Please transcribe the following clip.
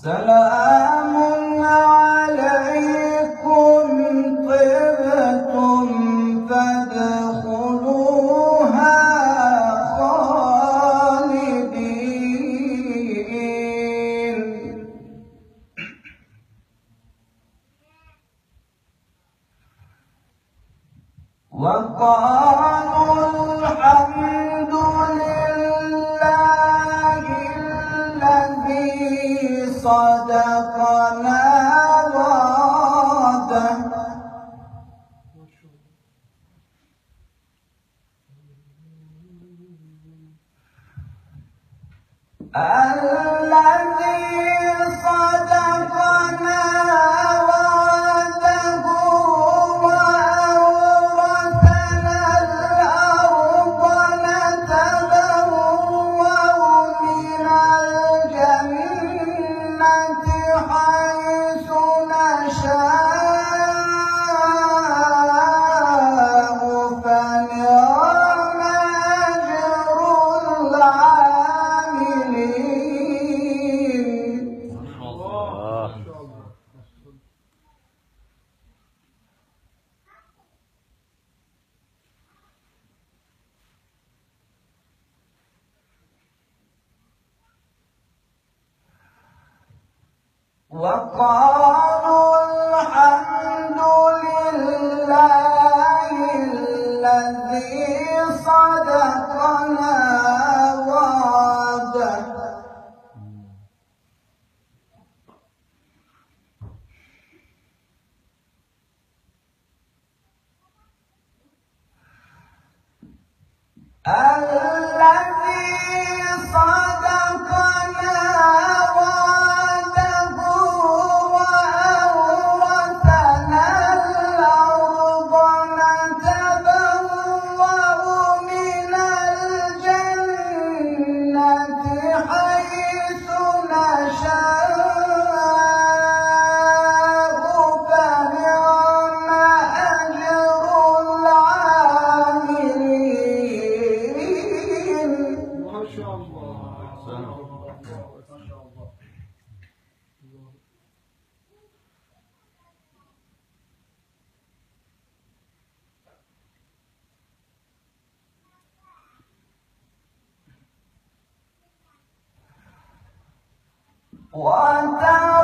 سلام عليكم طبتم فادخلوها خالدين. وقالوا الحمد لله الذي صدقنا وعده وأورثنا الأرض نتبوأ من الجنة حيث نشاء فنعم أجر العاملين. وقالوا الحمد لله الذي صدقنا وعده وأورثنا الأرض نتبوأ من الجنة حيث نشاء فنعم أجر العاملين. ما شاء الله. وترى